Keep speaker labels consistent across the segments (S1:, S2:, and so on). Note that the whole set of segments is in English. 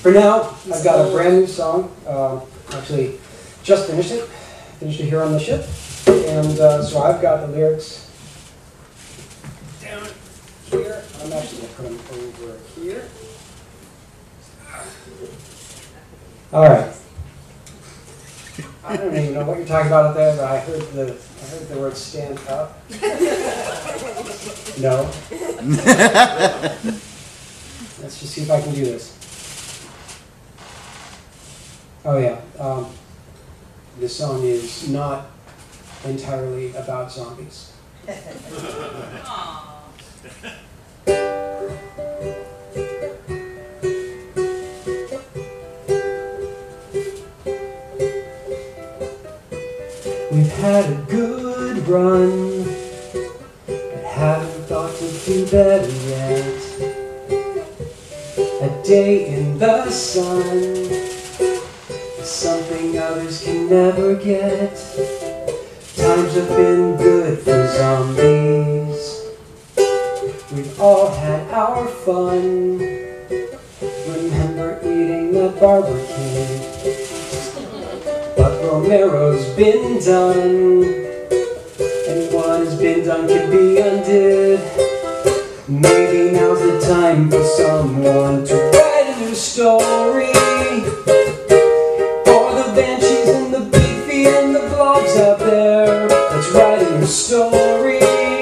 S1: For now, I've got a brand new song. Actually, just finished it. Finished it here on the ship. And so I've got the lyrics down here. I'm actually going to put them over here. All right. I don't even know what you're talking about up there, but I heard the word stand up. No. Let's just see if I can do this. Oh yeah. This song is not entirely about zombies. We've had a good run, but haven't thought to do better yet. A day in the sun is something others can never get. Times have been good for zombies. We've all had our fun. Remember eating that barbecue? But Romero's been done, and what has been done can be undid. Maybe now's the time for someone to write a new story. For the banshees and the beefy and the blobs out there, let's write a new story.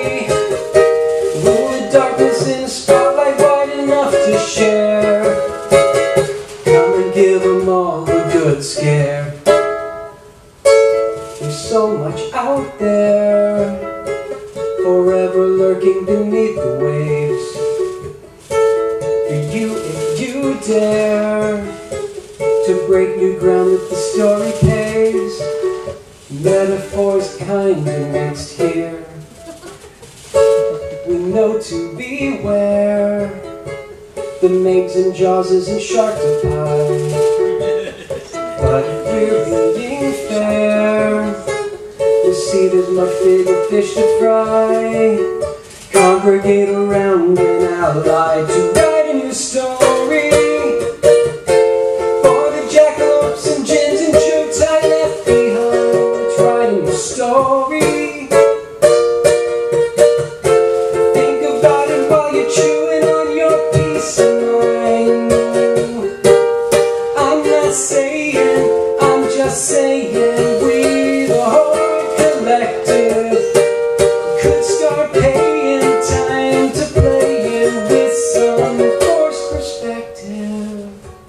S1: Rule the darkness in a spotlight wide enough to share. Come and give them all a good scare. There's so much out there, forever lurking beneath the waves. For you, if you dare to break new ground with the story caves. Metaphors kinda mixed here. We know to beware the Megs and Jawses and shark to pie. But if we're being fair, we'll see there's much bigger fish to fry. Congregate around an ally to write a new story. For the jackalopes and gins and jokes I left behind, let's write a new story. Think about it while you're chewing on your peace of mind. I'm not saying, I'm just saying, we the whole collective could start paying time to playing with some forced perspective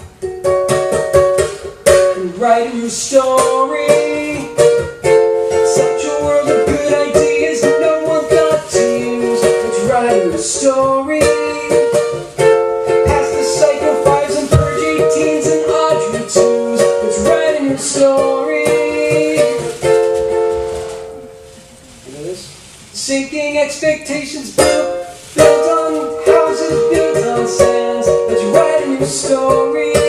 S1: and write a new story. Such a world of good ideas no one thought to use. Let's write a new story. Past the Psycho 5s and Purge 18s and Audrey 2s. Let's write a new story. Sinking expectations built on houses, built on sands. Let's write a new story.